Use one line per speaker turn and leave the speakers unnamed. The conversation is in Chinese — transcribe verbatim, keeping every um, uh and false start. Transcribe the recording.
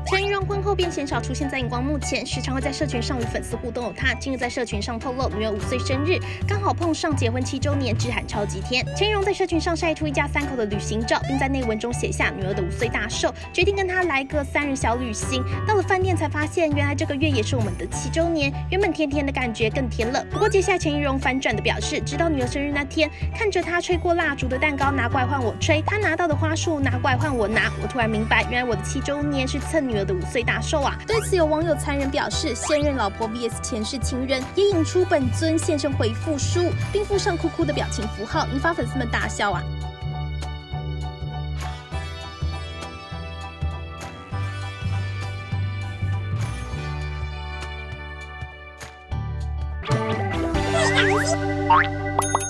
陈怡蓉婚后便鲜少出现在荧光幕前，时常会在社群上与粉丝互动的她，近日在社群上透露，女儿五岁生日刚好碰上结婚七周年，致喊超级天。陈怡蓉在社群上晒出一家三口的旅行照，并在内文中写下女儿的五岁大寿，决定跟她来个三人小旅行。到了饭店才发现，原来这个月也是我们的七周年，原本甜甜的感觉更甜了。不过接下来陈怡蓉反转的表示，直到女儿生日那天，看着她吹过蜡烛的蛋糕拿过来换我吹，她拿到的花束拿过来换我拿，我突然明白，原来我的七周年是蹭女儿的五岁大寿啊！对此有网友残忍表示，现任老婆 V S 前世情人，也引出本尊现身回复书，并附上哭哭的表情符号，引发粉丝们大笑啊！
Hey,